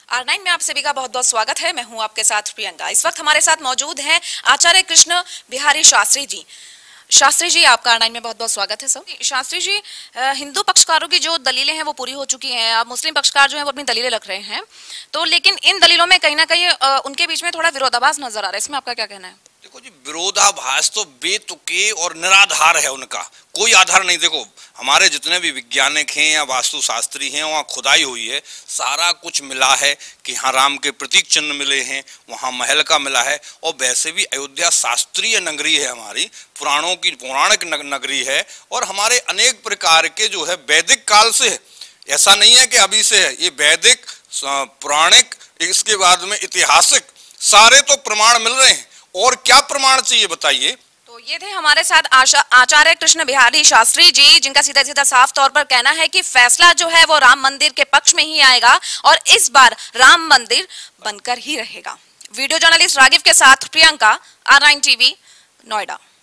R9 में आप सभी का बहुत बहुत स्वागत है। मैं हूं आपके साथ प्रियंका। इस वक्त हमारे साथ मौजूद हैं आचार्य कृष्ण बिहारी शास्त्री जी। शास्त्री जी, आपका R9 में बहुत बहुत स्वागत है। सर शास्त्री जी, हिंदू पक्षकारों की जो दलीलें हैं वो पूरी हो चुकी हैं। अब मुस्लिम पक्षकार जो हैं वो अपनी दलीलें रख रहे हैं, तो लेकिन इन दलीलों में कहीं ना कहीं उनके बीच में थोड़ा विरोधाभास नजर आ रहा है। इसमें आपका क्या कहना है? देखो जी, विरोधाभास तो बेतुके और निराधार है, उनका कोई आधार नहीं। देखो, हमारे जितने भी वैज्ञानिक हैं या वास्तुशास्त्री हैं, वहाँ खुदाई हुई है, सारा कुछ मिला है कि हाँ राम के प्रतीक चिन्ह मिले हैं, वहाँ महल का मिला है। और वैसे भी अयोध्या शास्त्रीय नगरी है, हमारी पुराणों की पौराणिक नगरी है, और हमारे अनेक प्रकार के जो है वैदिक काल से है। ऐसा नहीं है कि अभी से है, ये वैदिक पौराणिक, इसके बाद में ऐतिहासिक सारे तो प्रमाण मिल रहे हैं। और क्या प्रमाण चाहिए बताइए? तो ये थे हमारे साथ आचार्य कृष्ण बिहारी शास्त्री जी, जिनका सीधा सीधा साफ तौर पर कहना है कि फैसला जो है वो राम मंदिर के पक्ष में ही आएगा और इस बार राम मंदिर बनकर ही रहेगा। वीडियो जर्नलिस्ट रागिव के साथ प्रियंका, R9 TV, नोएडा।